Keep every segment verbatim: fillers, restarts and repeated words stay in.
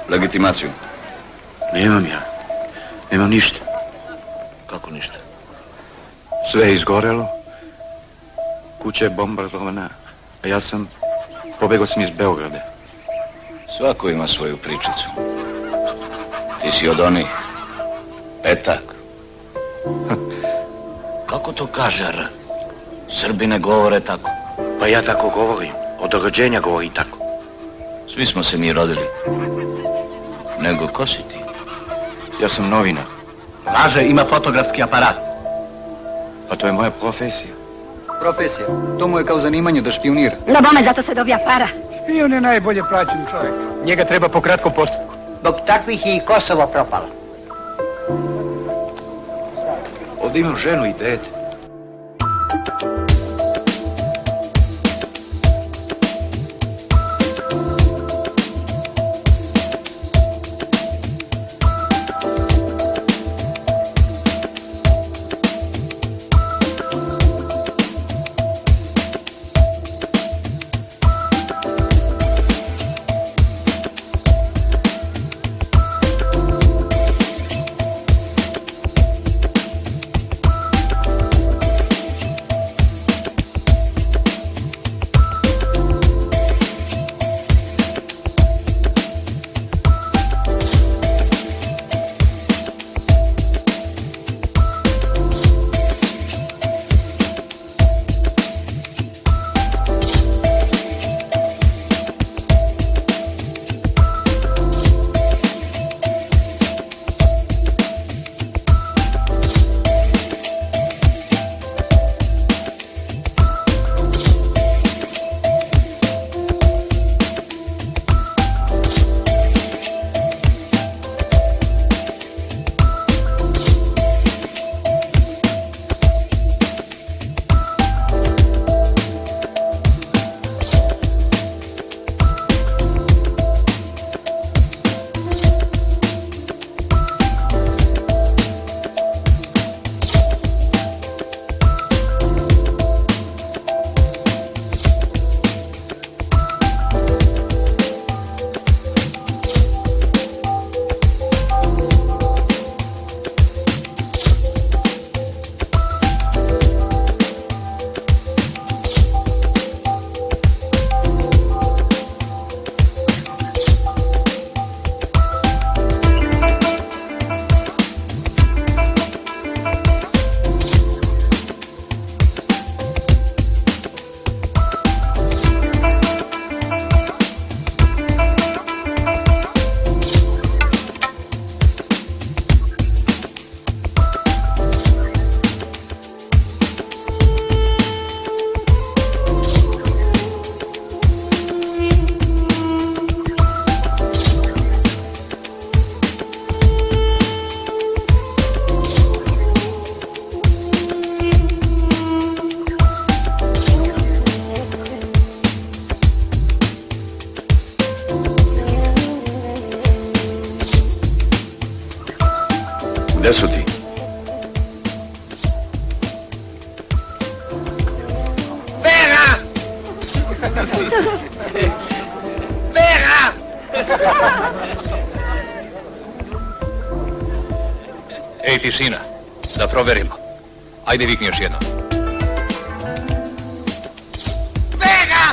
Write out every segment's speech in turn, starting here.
Legitimaciju? Nemam ja. Nemam ništa. Kako ništa? Sve je izgorelo. Kuća je bombardovana. A ja sam... Pobegao sam iz Beograda. Svako ima svoju pričicu. Ti si od onih... Petak. Kako to kaže R? Srbi ne govore tako. Pa ja tako govorim. Od rođenja govorim tako. Svi smo se mi rodili. Nego, ko si ti? Ja sam novinar. Laže, ima fotografski aparat. Pa to je moja profesija. Profesija? To mu je kao zanimanje da špionira. No bome, zato se dobija para. Špion je najbolje plaćen čovjek. Njega treba po kratkom postupku. Zbog takvih je i Kosovo propalo. Ovdje imam ženu i dete. Gde su ti? Vera! Vera! Ej, tišina. Da proverimo. Ajde, vikni još jedno. Vera!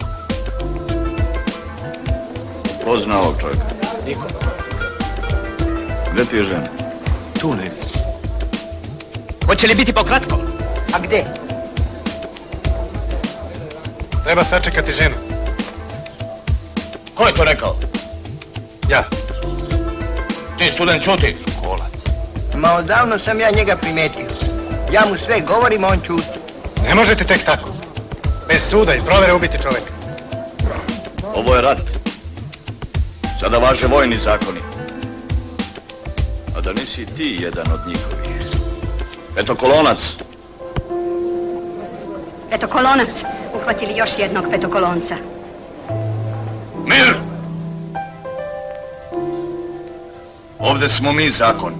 Ko zna ovog čovjeka? Niko. Gde ti je žena? Tu negdje. Hoće li biti pokratko? A gde? Treba sačekati ženu. Ko je to rekao? Ja. Ti student čuti. Školac. Ma odavno sam ja njega primetio. Ja mu sve govorim, a on čuti. Ne možete tek tako. Bez suda i provere ubiti čovjeka. Ovo je rat. Sada važe vojni zakoni. A da nisi ti jedan od njihovih. Petokolonac. Petokolonac. Uhvatili još jednog petokolonca. Mir! Ovdje smo mi zakon.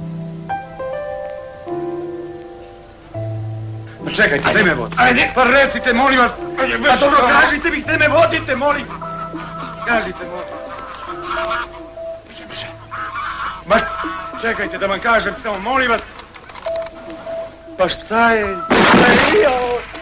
Pa čekajte, gdje me vodite? Ajde, pa recite, molim vas. Pa dobro, kažite mi gdje me vodite, molim. Kažite, molim vas. Ma, čekajte da vam kažem, samo molim vas. Pa šta je? Šta je?